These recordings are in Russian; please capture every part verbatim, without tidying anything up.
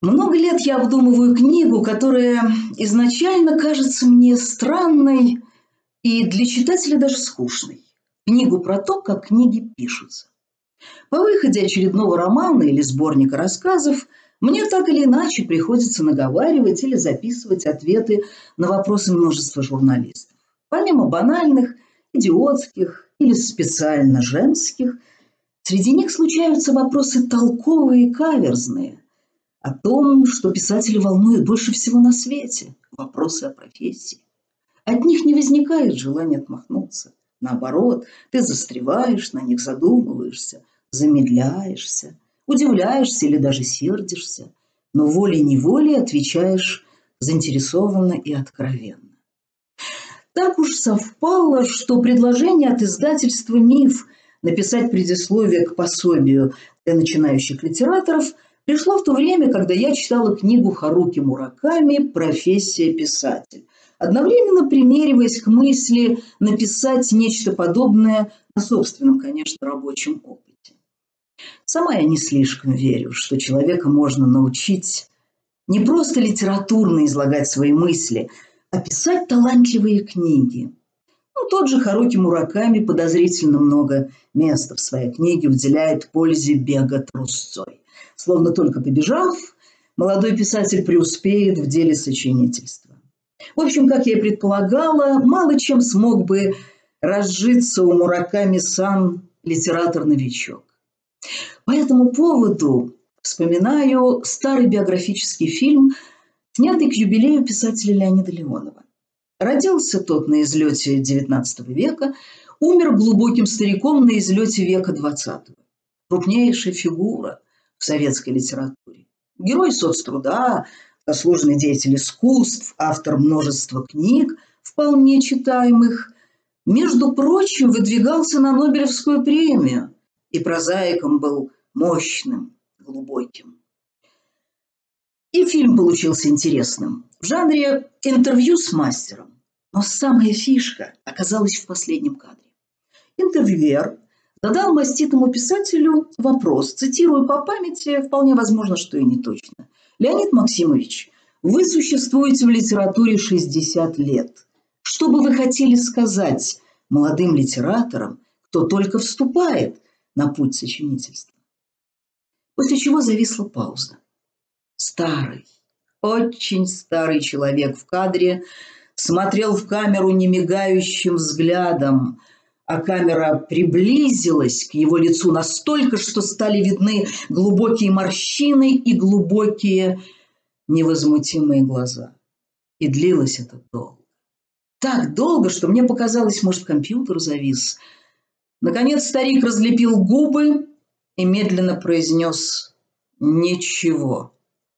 Много лет я обдумываю книгу, которая изначально кажется мне странной и для читателя даже скучной. Книгу про то, как книги пишутся. По выходе очередного романа или сборника рассказов мне так или иначе приходится наговаривать или записывать ответы на вопросы множества журналистов. Помимо банальных, идиотских или специально женских, среди них случаются вопросы толковые и каверзные о том, что писателя волнует больше всего на свете – вопросы о профессии. От них не возникает желания отмахнуться. Наоборот, ты застреваешь на них, задумываешься, замедляешься, удивляешься или даже сердишься, но волей-неволей отвечаешь заинтересованно и откровенно. Так уж совпало, что предложение от издательства «Миф» написать предисловие к пособию для начинающих литераторов пришло в то время, когда я читала книгу Харуки Мураками «Профессия писатель», одновременно примериваясь к мысли написать нечто подобное на собственном, конечно, рабочем опыте. Сама я не слишком верю, что человека можно научить не просто литературно излагать свои мысли, а писать талантливые книги. Ну, тот же Харуки Мураками подозрительно много места в своей книге уделяет пользе бега трусцой. Словно только побежав, молодой писатель преуспеет в деле сочинительства. В общем, как я и предполагала, мало чем смог бы разжиться у Мураками-сан литератор-новичок. По этому поводу вспоминаю старый биографический фильм, снятый к юбилею писателя Леонида Леонова. Родился тот на излете девятнадцатого века, умер глубоким стариком на излете века двадцатого. Крупнейшая фигура в советской литературе. Герой соцтруда, заслуженный деятель искусств, автор множества книг, вполне читаемых, между прочим, выдвигался на Нобелевскую премию, и прозаиком был мощным, глубоким. И фильм получился интересным, в жанре интервью с мастером. Но самая фишка оказалась в последнем кадре. Интервьюер задал маститому писателю вопрос, цитирую по памяти, вполне возможно, что и не точно. «Леонид Максимович, вы существуете в литературе шестьдесят лет. Что бы вы хотели сказать молодым литераторам, кто только вступает на путь сочинительства?» После чего зависла пауза. Старый, очень старый человек в кадре смотрел в камеру немигающим взглядом, а камера приблизилась к его лицу настолько, что стали видны глубокие морщины и глубокие невозмутимые глаза. И длилось это долго. Так долго, что мне показалось, может, компьютер завис. Наконец старик разлепил губы и медленно произнес «Ничего».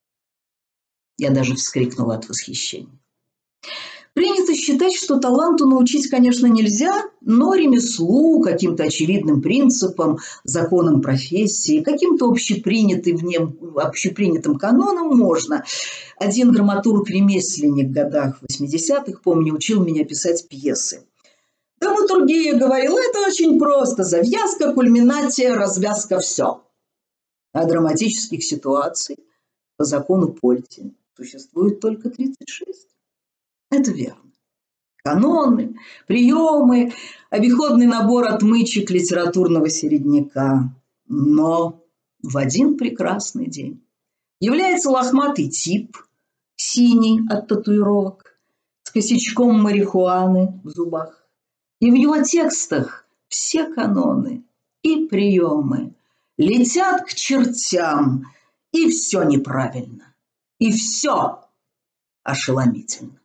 Я даже вскрикнула от восхищения. Принято считать, что таланту научить, конечно, нельзя, но ремеслу, каким-то очевидным принципам, законам профессии, каким-то общепринятым, в нем, общепринятым канонам можно. Один драматург-ремесленник в годах восьмидесятых, помню, учил меня писать пьесы. Драматургия, говорил, это очень просто. Завязка, кульминация, развязка, все. А драматических ситуаций по закону Польти существует только тридцать шесть. Это верно. Каноны, приемы, обиходный набор отмычек литературного середняка. Но в один прекрасный день является лохматый тип, синий от татуировок, с косячком марихуаны в зубах. И в его текстах все каноны и приемы летят к чертям, и все неправильно, и все ошеломительно.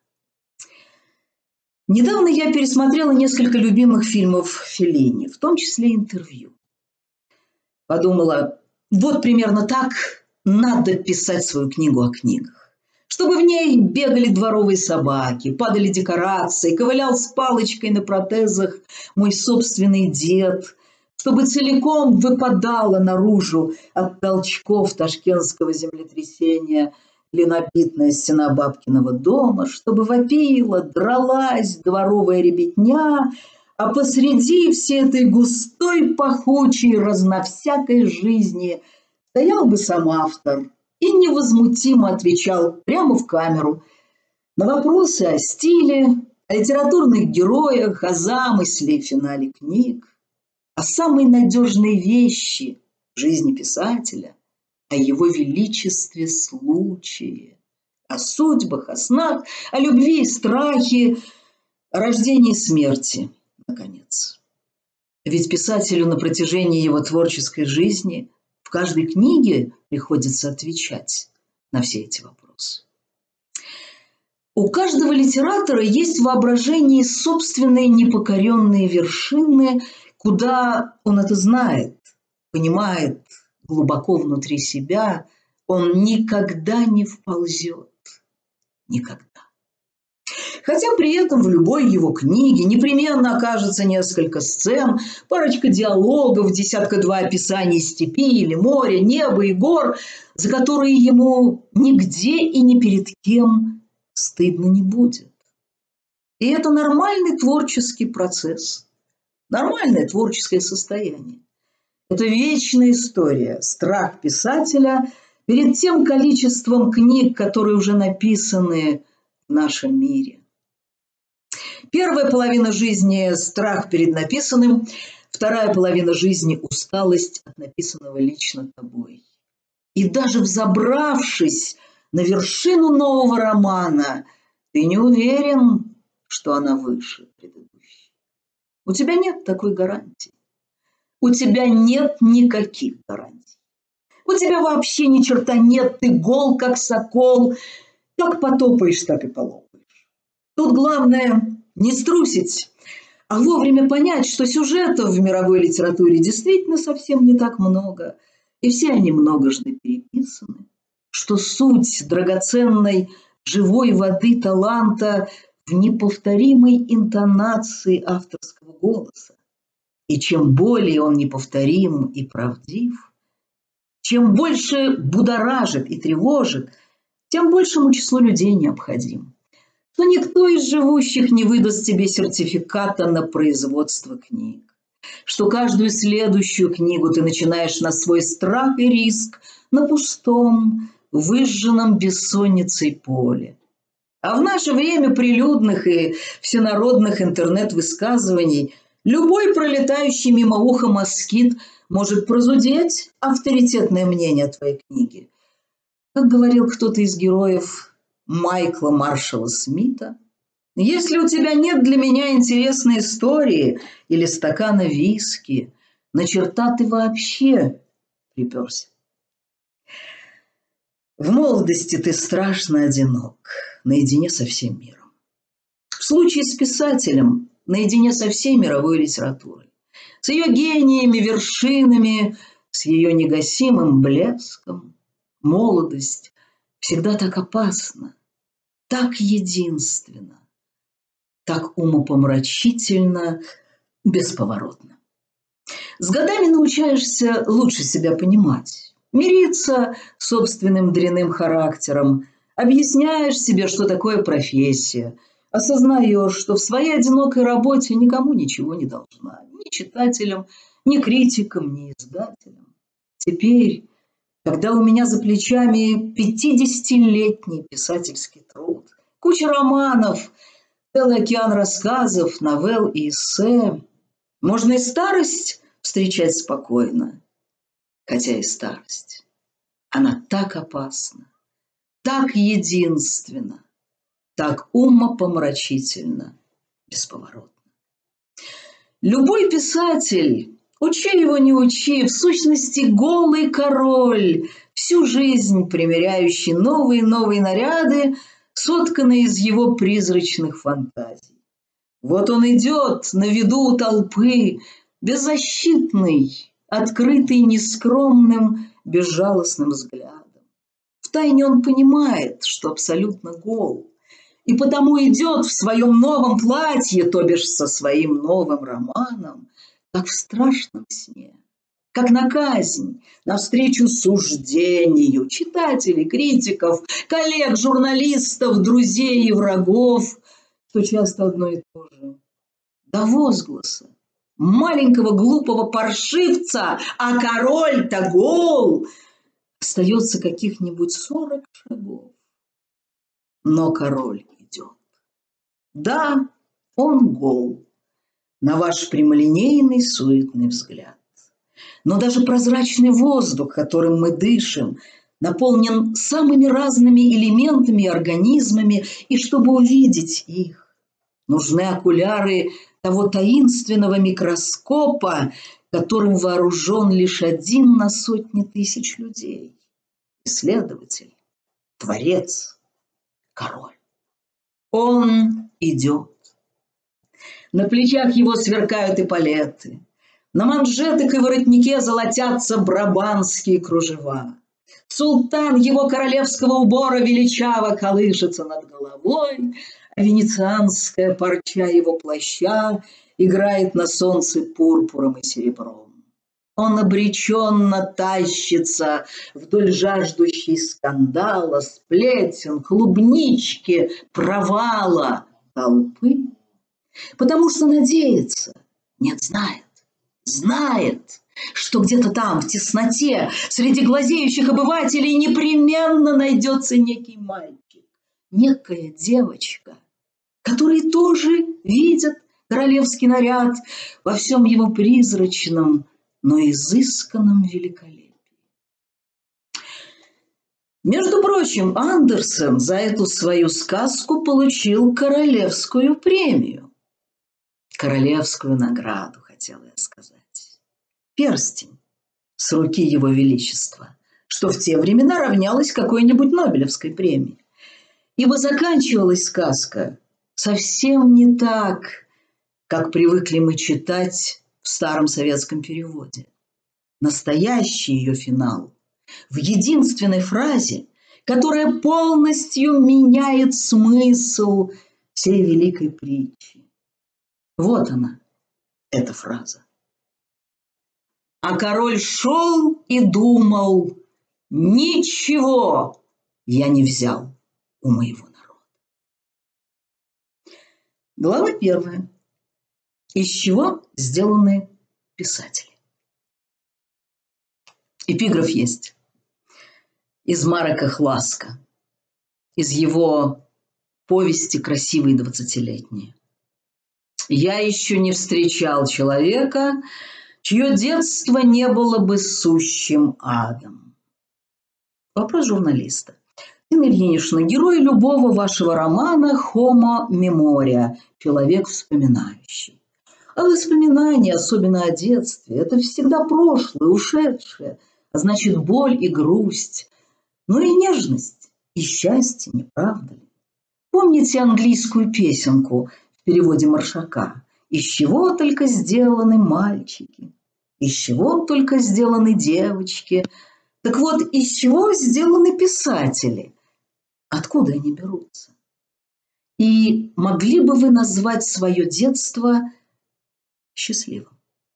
Недавно я пересмотрела несколько любимых фильмов Феллини, в том числе интервью. Подумала, вот примерно так надо писать свою книгу о книгах. Чтобы в ней бегали дворовые собаки, падали декорации, ковылял с палочкой на протезах мой собственный дед, чтобы целиком выпадала наружу от толчков ташкентского землетрясения глинобитная стена бабкиного дома, чтобы вопила, дралась дворовая ребятня, а посреди всей этой густой, пахучей, разновсякой жизни стоял бы сам автор и невозмутимо отвечал прямо в камеру на вопросы о стиле, о литературных героях, о замысле и финале книг, о самой надежной вещи в жизни писателя, о его величестве случае, о судьбах, о снах, о любви и страхе, о рождении и смерти, наконец. Ведь писателю на протяжении его творческой жизни в каждой книге приходится отвечать на все эти вопросы. У каждого литератора есть в воображении собственные непокоренные вершины, куда он это знает, понимает глубоко внутри себя, он никогда не вползет. Никогда. Хотя при этом в любой его книге непременно окажется несколько сцен, парочка диалогов, десятка-два описаний степи или моря, неба и гор, за которые ему нигде и ни перед кем стыдно не будет. И это нормальный творческий процесс, нормальное творческое состояние. Это вечная история, страх писателя перед тем количеством книг, которые уже написаны в нашем мире. Первая половина жизни – страх перед написанным, вторая половина жизни – усталость от написанного лично тобой. И даже взобравшись на вершину нового романа, ты не уверен, что она выше предыдущей. У тебя нет такой гарантии. У тебя нет никаких гарантий. У тебя вообще ни черта нет, ты гол, как сокол. Как потопаешь, так и полопаешь. Тут главное не струсить, а вовремя понять, что сюжетов в мировой литературе действительно совсем не так много, и все они многожды переписаны, что суть драгоценной живой воды таланта в неповторимой интонации авторского голоса. И чем более он неповторим и правдив, чем больше будоражит и тревожит, тем большему числу людей необходим. Что никто из живущих не выдаст тебе сертификата на производство книг. Что каждую следующую книгу ты начинаешь на свой страх и риск, на пустом, выжженном бессонницей поле. А в наше время прилюдных и всенародных интернет-высказываний любой пролетающий мимо уха москит может прозудеть авторитетное мнение о твоей книге. Как говорил кто-то из героев Майкла Маршалла Смита, если у тебя нет для меня интересной истории или стакана виски, на черта ты вообще приперся. В молодости ты страшно одинок, наедине со всем миром. В случае с писателем наедине со всей мировой литературой, с ее гениями, вершинами, с ее негасимым блеском. Молодость всегда так опасна, так единственна, так умопомрачительно, бесповоротно. С годами научаешься лучше себя понимать, мириться с собственным дрянным характером, объясняешь себе, что такое профессия, осознаешь, что в своей одинокой работе никому ничего не должна, ни читателям, ни критикам, ни издателям. Теперь, когда у меня за плечами пятидесятилетний писательский труд, куча романов, целый океан рассказов, новелл и эссе, можно и старость встречать спокойно. Хотя и старость, она так опасна, так единственна, так умопомрачительно, бесповоротно. Любой писатель, учи его не учи, в сущности голый король, всю жизнь примеряющий новые и новые наряды, сотканные из его призрачных фантазий. Вот он идет на виду у толпы, беззащитный, открытый нескромным, безжалостным взглядом. Втайне он понимает, что абсолютно гол, и потому идет в своем новом платье, то бишь со своим новым романом, как в страшном сне, как на казнь, навстречу суждению читателей, критиков, коллег, журналистов, друзей и врагов, что часто одно и то же, до возгласа маленького глупого паршивца, а король-то гол, Остается каких-нибудь сорок шагов. Но король идет. Да, он гол на ваш прямолинейный суетный взгляд. Но даже прозрачный воздух, которым мы дышим, наполнен самыми разными элементами и организмами, и чтобы увидеть их, нужны окуляры того таинственного микроскопа, которым вооружен лишь один на сотни тысяч людей. Исследователь, творец, король. Он идет. На плечах его сверкают эполеты. На манжетах и воротнике золотятся брабанские кружева. Султан его королевского убора величаво колышется над головой, а венецианская парча его плаща играет на солнце пурпуром и серебром. Он обреченно тащится вдоль жаждущей скандала, сплетен, клубнички, провала толпы, потому что надеется, нет, знает, знает, что где-то там, в тесноте, среди глазеющих обывателей непременно найдется некий мальчик, некая девочка, которые тоже видят королевский наряд во всем его призрачном, но изысканном великолепии. Между прочим, Андерсен за эту свою сказку получил королевскую премию. Королевскую награду, хотела я сказать. Перстень с руки его величества, что в те времена равнялось какой-нибудь Нобелевской премии. Ибо заканчивалась сказка совсем не так, как привыкли мы читать в старом советском переводе. Настоящий ее финал в единственной фразе, которая полностью меняет смысл всей великой притчи. Вот она, эта фраза. А король шел и думал, ничего я не взял у моего народа. Глава первая. Из чего сделаны писатели? Эпиграф есть. Из Марека Хласка, из его повести «Красивые двадцатилетние». Я еще не встречал человека, чье детство не было бы сущим адом. Вопрос журналиста. Нина Ильинична, герой любого вашего романа «Homo memoria» – человек вспоминающий. А воспоминания, особенно о детстве, это всегда прошлое, ушедшее, а значит боль и грусть, но и нежность, и счастье, не правда ли? Помните английскую песенку в переводе Маршака? Из чего только сделаны мальчики, из чего только сделаны девочки. Так вот, из чего сделаны писатели? Откуда они берутся? И могли бы вы назвать свое детство счастливым?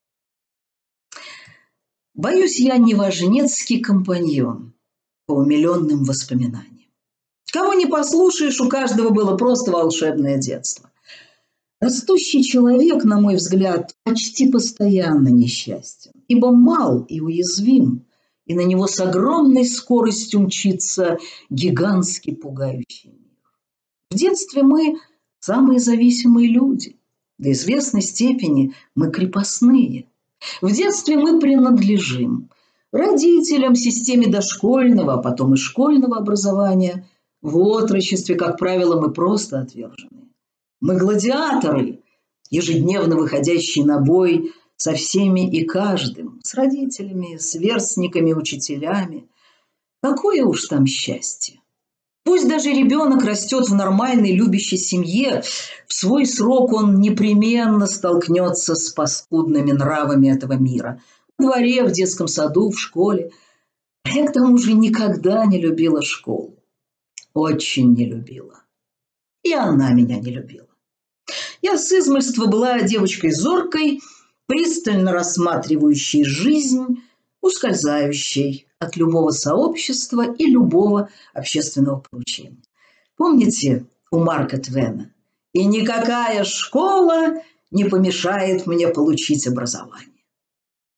Боюсь, я не ваш жнецкий компаньон по умиленным воспоминаниям. Кого не послушаешь, у каждого было просто волшебное детство. Растущий человек, на мой взгляд, почти постоянно несчастен, ибо мал и уязвим, и на него с огромной скоростью мчится гигантский пугающий мир. В детстве мы самые зависимые люди, до известной степени мы крепостные. В детстве мы принадлежим родителям, системе дошкольного, а потом и школьного образования. В отрочестве, как правило, мы просто отвержены. Мы гладиаторы, ежедневно выходящие на бой со всеми и каждым, с родителями, сверстниками, учителями. Какое уж там счастье! Пусть даже ребенок растет в нормальной, любящей семье, в свой срок он непременно столкнется с паскудными нравами этого мира. В дворе, в детском саду, в школе. А я к тому же никогда не любила школу. Очень не любила. И она меня не любила. Я с измольства была девочкой зоркой, пристально рассматривающей жизнь, ускользающей от любого сообщества и любого общественного поручения. Помните у Марка Твена? И никакая школа не помешает мне получить образование.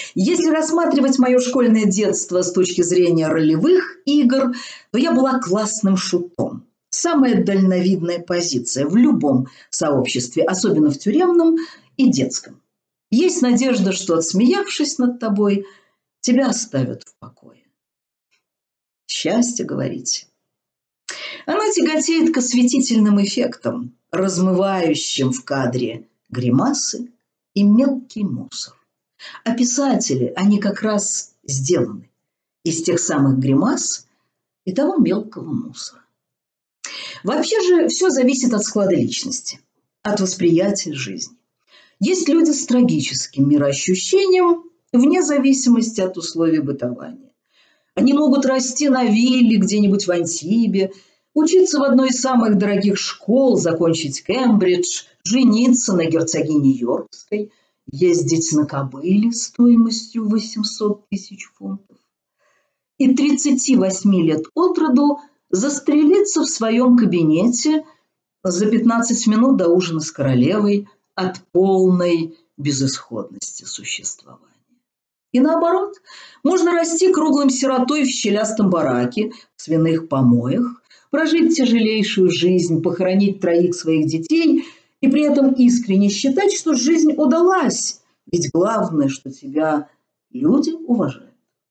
Если рассматривать мое школьное детство с точки зрения ролевых игр, то я была классным шутом. Самая дальновидная позиция в любом сообществе, особенно в тюремном и детском. Есть надежда, что, отсмеявшись над тобой, тебя оставят в покое. Счастье, говорите. Оно тяготеет к осветительным эффектам, размывающим в кадре гримасы и мелкий мусор. А писатели, они как раз сделаны из тех самых гримас и того мелкого мусора. Вообще же все зависит от склада личности, от восприятия жизни. Есть люди с трагическим мироощущением, вне зависимости от условий бытования. Они могут расти на вилле где-нибудь в Антибе, учиться в одной из самых дорогих школ, закончить Кембридж, жениться на герцогине Йоркской, ездить на кобыле стоимостью восемьсот тысяч фунтов. И тридцати восьми лет от роду застрелиться в своем кабинете за пятнадцать минут до ужина с королевой от полной безысходности существования. И наоборот, можно расти круглым сиротой в щелястом бараке, в свиных помоях, прожить тяжелейшую жизнь, похоронить троих своих детей и при этом искренне считать, что жизнь удалась, ведь главное, что тебя люди уважают.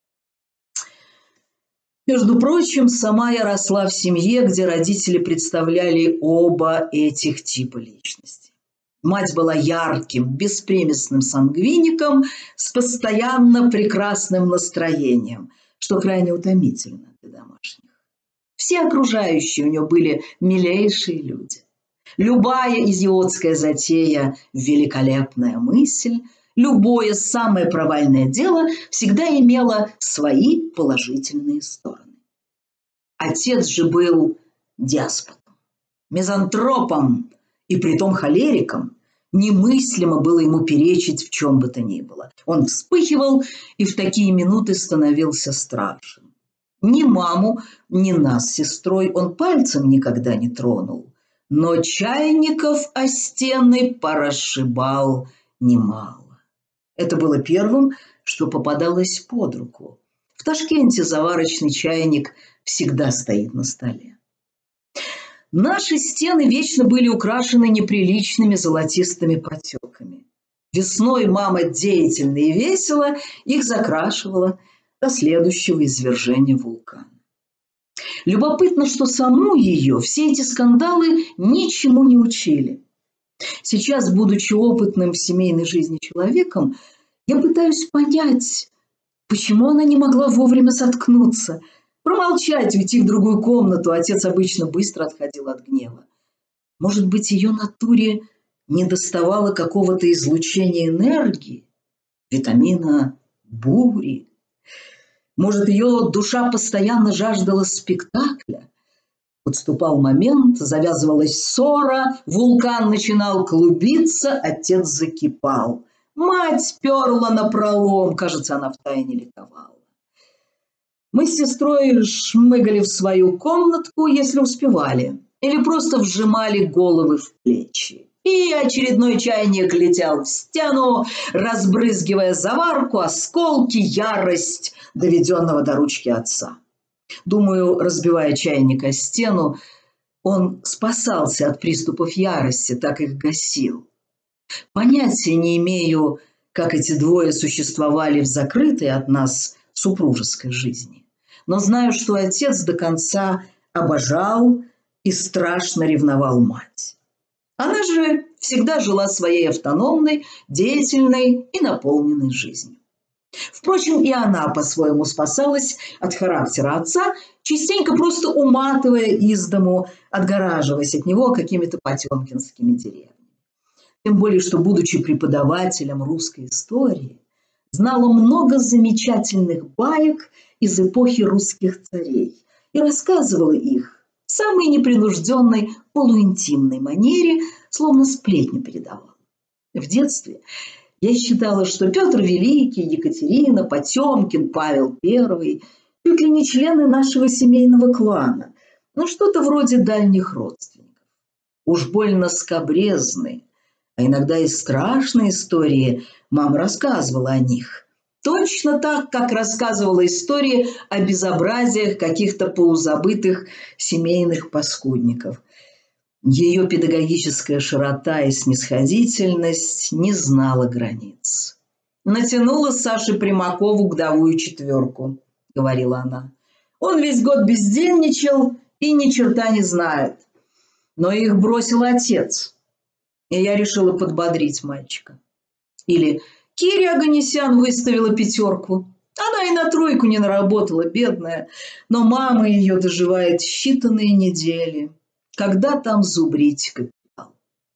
Между прочим, сама я росла в семье, где родители представляли оба этих типа личности. Мать была ярким, беспримесным сангвиником с постоянно прекрасным настроением, что крайне утомительно для домашних. Все окружающие у нее были милейшие люди. Любая идиотская затея – великолепная мысль, любое самое провальное дело всегда имело свои положительные стороны. Отец же был деспотом, мизантропом и притом холериком. Немыслимо было ему перечить в чем бы то ни было. Он вспыхивал и в такие минуты становился страшен. Ни маму, ни нас с сестрой он пальцем никогда не тронул, но чайников о стены порасшибал немало. Это было первым, что попадалось под руку. В Ташкенте заварочный чайник всегда стоит на столе. Наши стены вечно были украшены неприличными золотистыми потеками. Весной мама деятельно и весело их закрашивала до следующего извержения вулкана. Любопытно, что саму ее все эти скандалы ничему не учили. Сейчас, будучи опытным в семейной жизни человеком, я пытаюсь понять, почему она не могла вовремя заткнуться, промолчать, уйти в другую комнату. Отец обычно быстро отходил от гнева. Может быть, ее натуре недоставало какого-то излучения энергии, витамина бури. Может, ее душа постоянно жаждала спектакля. Подступал момент, завязывалась ссора, вулкан начинал клубиться, отец закипал. Мать перла напролом, кажется, она втайне ликовала. Мы с сестрой шмыгали в свою комнатку, если успевали, или просто вжимали головы в плечи. И очередной чайник летел в стену, разбрызгивая заварку, осколки, ярость доведенного до ручки отца. Думаю, разбивая чайник о стену, он спасался от приступов ярости, так их гасил. Понятия не имею, как эти двое существовали в закрытой от нас супружеской жизни. Но знаю, что отец до конца обожал и страшно ревновал мать. Она же всегда жила своей автономной, деятельной и наполненной жизнью. Впрочем, и она по-своему спасалась от характера отца, частенько просто уматывая из дому, отгораживаясь от него какими-то потемкинскими деревнями. Тем более, что, будучи преподавателем русской истории, знала много замечательных баек из эпохи русских царей и рассказывала их в самой непринужденной, полуинтимной манере, словно сплетню передавала. В детстве я считала, что Петр Великий, Екатерина, Потемкин, Павел Первый чуть ли не члены нашего семейного клана, но что-то вроде дальних родственников. Уж больно скабрезные, а иногда и страшные истории мама рассказывала о них. Точно так, как рассказывала истории о безобразиях каких-то полузабытых семейных паскудников. Ее педагогическая широта и снисходительность не знала границ. «Натянула Саше Примакову годовую четверку», — говорила она. «Он весь год бездельничал и ни черта не знает. Но их бросил отец, и я решила подбодрить мальчика». Или «Киря Оганесян выставила пятерку. Она и на тройку не наработала, бедная, но мама ее доживает считанные недели. Когда там зубрить капитал?»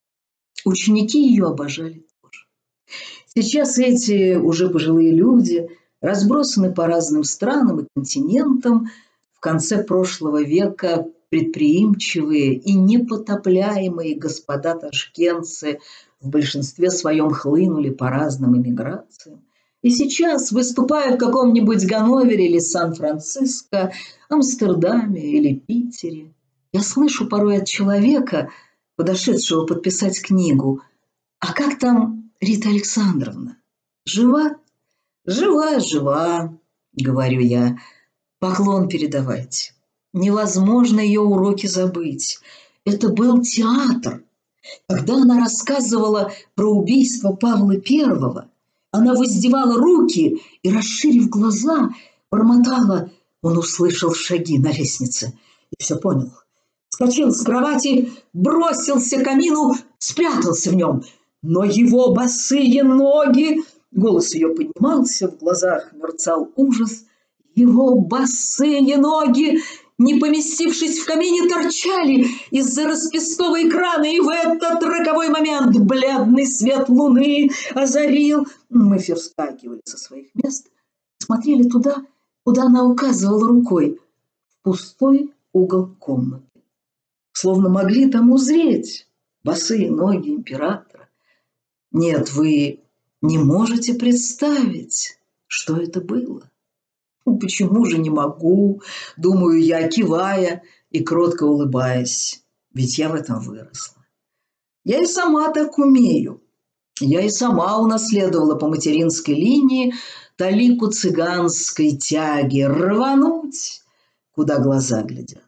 Ученики ее обожали тоже. Сейчас эти уже пожилые люди разбросаны по разным странам и континентам. В конце прошлого века предприимчивые и непотопляемые господа ташкентцы в большинстве своем хлынули по разным эмиграциям. И сейчас, выступая в каком-нибудь Ганновере или Сан-Франциско, Амстердаме или Питере, я слышу порой от человека, подошедшего подписать книгу: «А как там Рита Александровна? Жива?» «Жива, жива», — говорю я. «Поклон передавайте. Невозможно ее уроки забыть. Это был театр». Когда она рассказывала про убийство Павла Первого, она воздевала руки и, расширив глаза, бормотала: «Он услышал шаги на лестнице и все понял. Вскочил с кровати, бросился к камину, спрятался в нем. Но его босые ноги...» Голос ее поднимался, в глазах мерцал ужас. «Его босые ноги, не поместившись в камине, торчали из-за расписного экрана, и в этот роковой момент бледный свет луны озарил...» Мы все вскакивали со своих мест, смотрели туда, куда она указывала рукой, в пустой угол комнаты. Словно могли там узреть босые ноги императора. Нет, вы не можете представить, что это было. «Почему же не могу?» – думаю я, кивая и кротко улыбаясь, ведь я в этом выросла. Я и сама так умею. Я и сама унаследовала по материнской линии талику цыганской тяги рвануть, куда глаза глядят.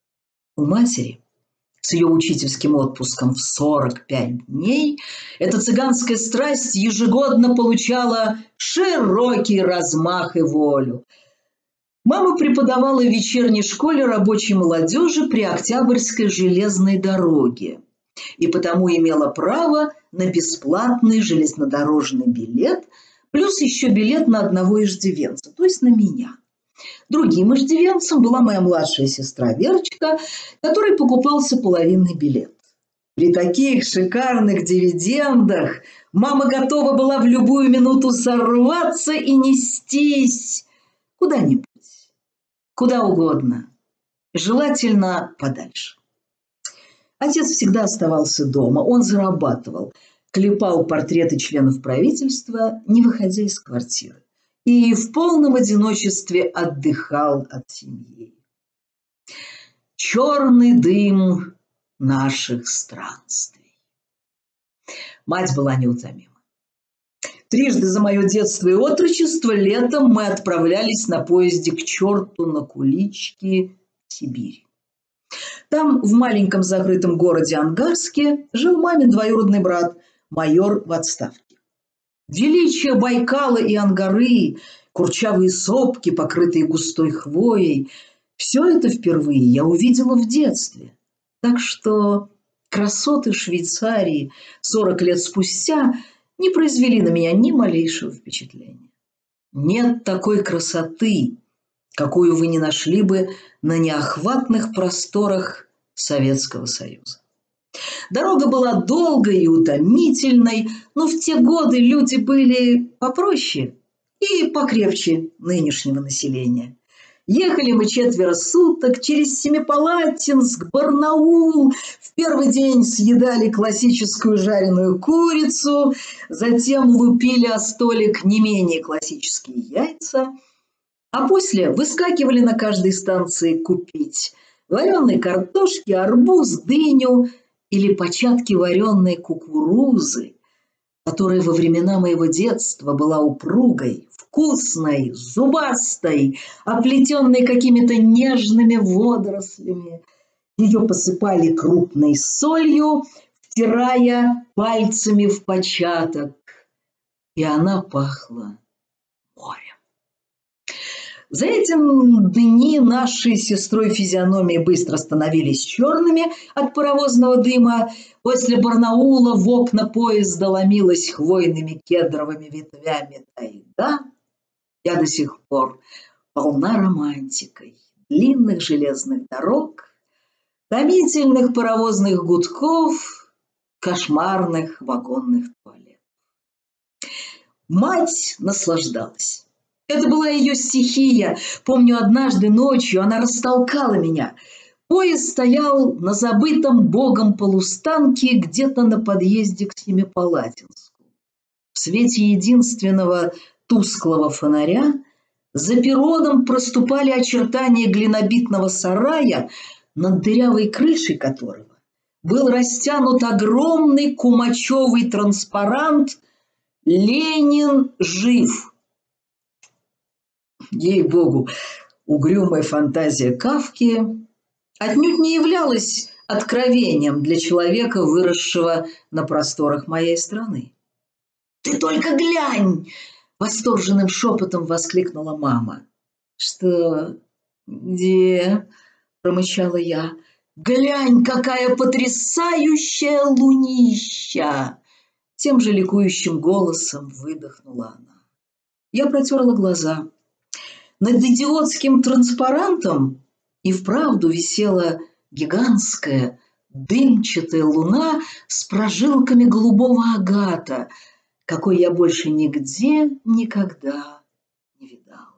У матери с ее учительским отпуском в сорок пять дней эта цыганская страсть ежегодно получала широкий размах и волю. Мама преподавала в вечерней школе рабочей молодежи при Октябрьской железной дороге и потому имела право на бесплатный железнодорожный билет, плюс еще билет на одного иждивенца, то есть на меня. Другим иждивенцем была моя младшая сестра Верочка, которой покупался половинный билет. При таких шикарных дивидендах мама готова была в любую минуту сорваться и нестись куда-нибудь, куда угодно, желательно подальше. Отец всегда оставался дома, он зарабатывал, клепал портреты членов правительства, не выходя из квартиры, и в полном одиночестве отдыхал от семьи. Черный дым наших странствий. Мать была неутомима. Трижды за мое детство и отрочество летом мы отправлялись на поезде к черту на кулички в Сибирь. Там, в маленьком закрытом городе Ангарске, жил мамин двоюродный брат, майор в отставке. Величие Байкала и Ангары, курчавые сопки, покрытые густой хвоей – все это впервые я увидела в детстве. Так что красоты Швейцарии сорок лет спустя не произвели на меня ни малейшего впечатления. Нет такой красоты, какую вы не нашли бы на неохватных просторах Советского Союза. Дорога была долгой и утомительной, но в те годы люди были попроще и покрепче нынешнего населения. Ехали мы четверо суток через Семипалатинск, Барнаул. В первый день съедали классическую жареную курицу, затем лупили о столик не менее классические яйца, а после выскакивали на каждой станции купить вареной картошки, арбуз, дыню или початки вареной кукурузы. которая во времена моего детства была упругой, вкусной, зубастой, оплетенной какими-то нежными водорослями. Ее посыпали крупной солью, втирая пальцами в початок, и она пахла морем. За эти дни наши с сестрой физиономии быстро становились черными от паровозного дыма. После Барнаула в окна поезда ломилась хвойными кедровыми ветвями тайга. Я до сих пор полна романтикой длинных железных дорог, томительных паровозных гудков, кошмарных вагонных туалетов. Мать наслаждалась. Это была ее стихия. Помню, однажды ночью она растолкала меня. Поезд стоял на забытом богом полустанке где-то на подъезде к Семипалатинску. В свете единственного тусклого фонаря за перроном проступали очертания глинобитного сарая, над дырявой крышей которого был растянут огромный кумачевый транспарант «Ленин жив». Ей-богу, угрюмая фантазия Кафки отнюдь не являлась откровением для человека, выросшего на просторах моей страны. «Ты только глянь!» — восторженным шепотом воскликнула мама. «Что? Где?» — промычала я. «Глянь, какая потрясающая лунища!» Тем же ликующим голосом выдохнула она. Я протерла глаза. Над идиотским транспарантом и вправду висела гигантская дымчатая луна с прожилками голубого агата, какой я больше нигде никогда не видала.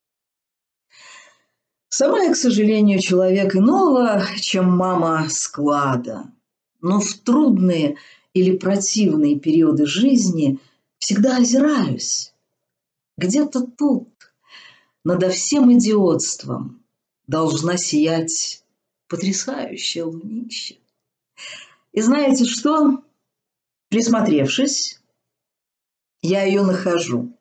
Сама я, к сожалению, человек иного, чем мама склада, но в трудные или противные периоды жизни всегда озираюсь. Где-то тут, надо всем идиотством, должна сиять потрясающая лунища. И знаете что? Присмотревшись, я ее нахожу.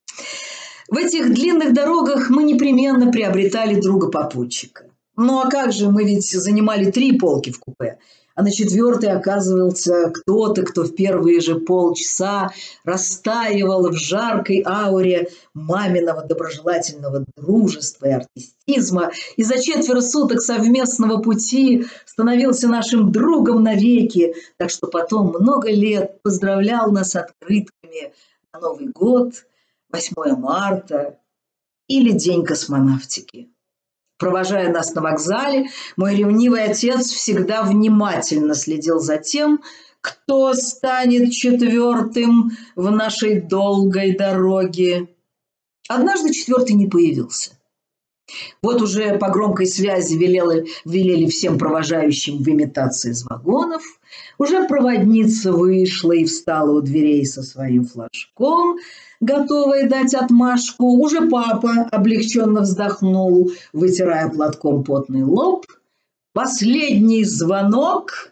В этих длинных дорогах мы непременно приобретали друга-попутчика. Ну а как же, мы ведь занимали три полки в купе, а на четвертой оказывался кто-то, кто в первые же полчаса растаивал в жаркой ауре маминого доброжелательного дружества и артистизма, и за четверо суток совместного пути становился нашим другом навеки, так что потом много лет поздравлял нас открытками на Новый год, восьмое марта или День космонавтики. Провожая нас на вокзале, мой ревнивый отец всегда внимательно следил за тем, кто станет четвертым в нашей долгой дороге. Однажды четвертый не появился. Вот уже по громкой связи велели, велели всем провожающим выметаться из вагонов. Уже проводница вышла и встала у дверей со своим флажком, готовая дать отмашку. Уже папа облегченно вздохнул, вытирая платком потный лоб. Последний звонок.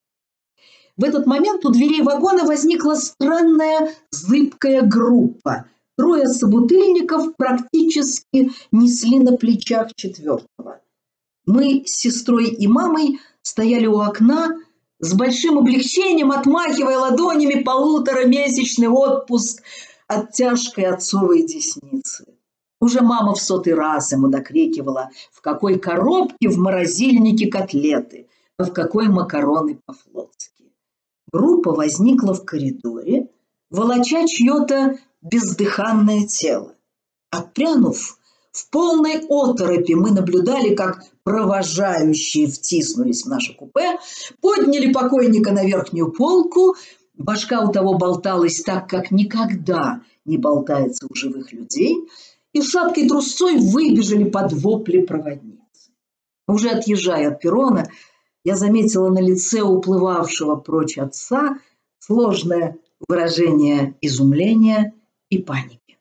В этот момент у дверей вагона возникла странная зыбкая группа. Трое собутыльников практически несли на плечах четвертого. Мы с сестрой и мамой стояли у окна, с большим облегчением отмахивая ладонями полуторамесячный отпуск от тяжкой отцовой десницы. Уже мама в сотый раз ему докрикивала, в какой коробке в морозильнике котлеты, а в какой макароны по-флотски. Группа возникла в коридоре, волоча чье-то бездыханное тело. Отпрянув, в полной оторопи мы наблюдали, как провожающие втиснулись в наше купе, подняли покойника на верхнюю полку. Башка у того болталась так, как никогда не болтается у живых людей, и шаткой трусцой выбежали под вопли проводницы. Уже отъезжая от перрона, я заметила на лице уплывавшего прочь отца сложное выражение изумления и паники.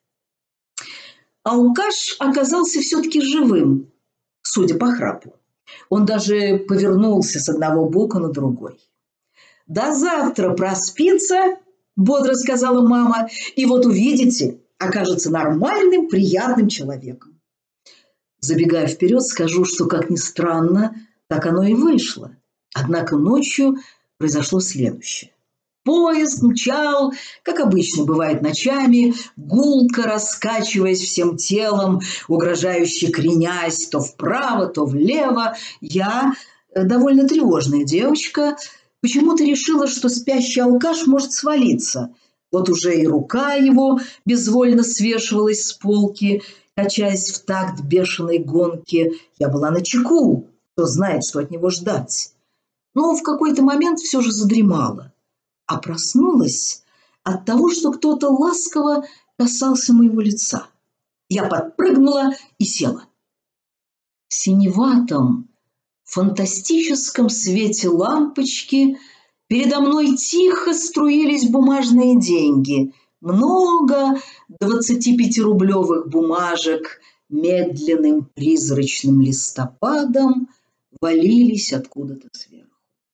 Алкаш оказался все-таки живым, судя по храпу. Он даже повернулся с одного бока на другой. «До завтра проспится бодро сказала мама, и вот увидите, окажется нормальным, приятным человеком. Забегая вперед, скажу, что, как ни странно, так оно и вышло. Однако ночью произошло следующее. Поезд мчал, как обычно бывает ночами, гулко раскачиваясь всем телом, угрожающе кренясь то вправо, то влево. Я, довольно тревожная девочка, почему-то решила, что спящий алкаш может свалиться. Вот уже и рука его безвольно свешивалась с полки, качаясь в такт бешеной гонки. Я была начеку, кто знает, что от него ждать. Но в какой-то момент все же задремала. А проснулась от того, что кто-то ласково касался моего лица. Я подпрыгнула и села. В синеватом, фантастическом свете лампочки передо мной тихо струились бумажные деньги. Много двадцатипятирублевых бумажек медленным призрачным листопадом валились откуда-то сверху.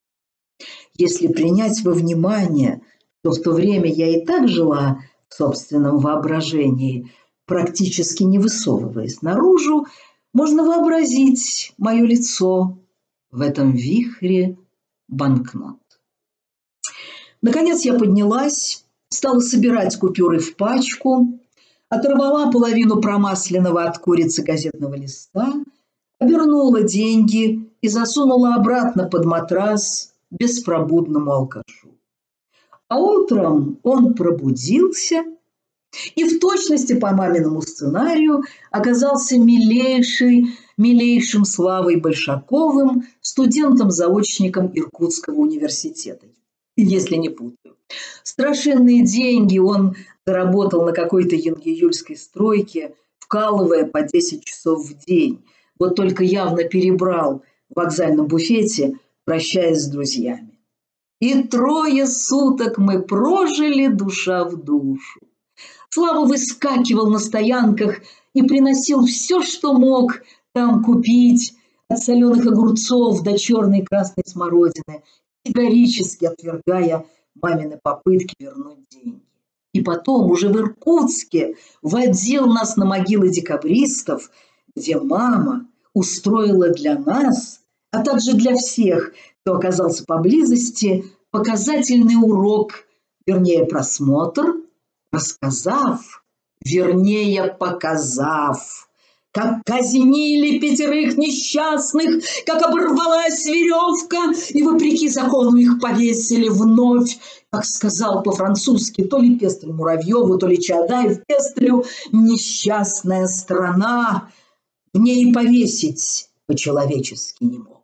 Если принять во внимание, что в то время я и так жила в собственном воображении, практически не высовываясь наружу, можно вообразить мое лицо в этом вихре банкнот. Наконец я поднялась, стала собирать купюры в пачку, оторвала половину промасленного от курицы газетного листа, обернула деньги и засунула обратно под матрас беспробудному алкашу. А утром он пробудился и в точности по маминому сценарию оказался милейший, милейшим Славой Большаковым, студентом-заочником Иркутского университета, если не путаю. Страшенные деньги он заработал на какой-то янгиюльской стройке, вкалывая по десять часов в день. Вот только явно перебрал в вокзальном буфете, прощаясь с друзьями. И трое суток мы прожили душа в душу. Слава выскакивал на стоянках и приносил все, что мог там купить, от соленых огурцов до черной красной смородины, категорически отвергая мамины попытки вернуть деньги. И потом уже в Иркутске водил нас на могилы декабристов, где мама устроила для нас, а также для всех, кто оказался поблизости, показательный урок, вернее, просмотр, рассказав, вернее, показав, как казнили пятерых несчастных, как оборвалась веревка, и вопреки закону их повесили вновь, как сказал по-французски то ли Пестель Муравьеву, то ли Чаадаев Пестелю, несчастная страна, в ней повесить по-человечески не мог.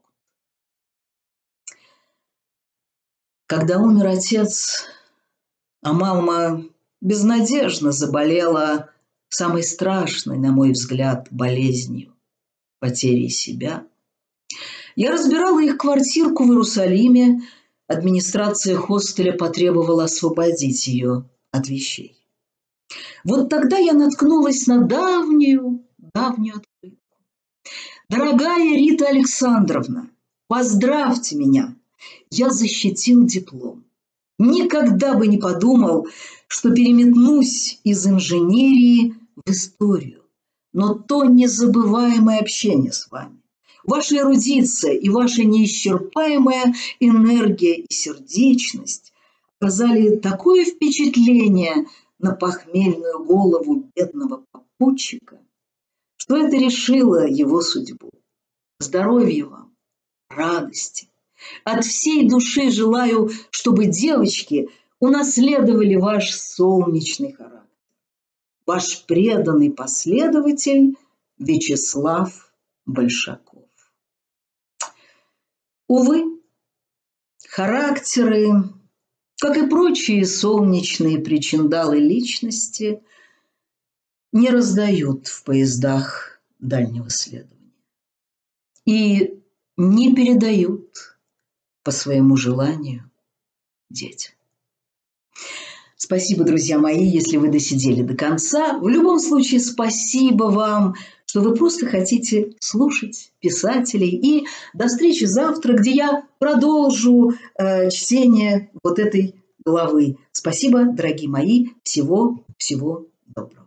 Когда умер отец, а мама безнадежно заболела самой страшной, на мой взгляд, болезнью – потерей себя, я разбирала их квартирку в Иерусалиме, администрация хостеля потребовала освободить ее от вещей. Вот тогда я наткнулась на давнюю, давнюю открытку. «Дорогая Рита Александровна, поздравьте меня, я защитил диплом. Никогда бы не подумал, что переметнусь из инженерии в историю. Но то незабываемое общение с вами, ваша эрудиция и ваша неисчерпаемая энергия и сердечность оказали такое впечатление на похмельную голову бедного попутчика, что это решило его судьбу. Здоровья вам, радости. От всей души желаю, чтобы девочки унаследовали ваш солнечный характер. Ваш преданный последователь Вячеслав Большаков». Увы, характеры, как и прочие солнечные причиндалы личности, не раздают в поездах дальнего следования и не передают по своему желанию детям. Спасибо, друзья мои, если вы досидели до конца. В любом случае, спасибо вам, что вы просто хотите слушать писателей. И до встречи завтра, где я продолжу э, чтение вот этой головы. Спасибо, дорогие мои. Всего-всего доброго.